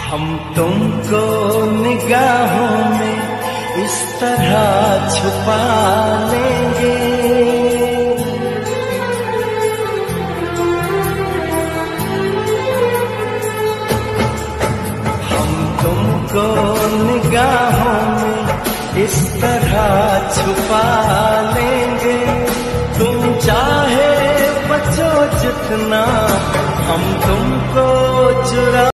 हम तुमको निगाहों में इस तरह छुपा लेंगे, हम तुमको निगाहों में इस तरह छुपा लेंगे। तुम चाहे बचो जितना, हम तुमको चुरा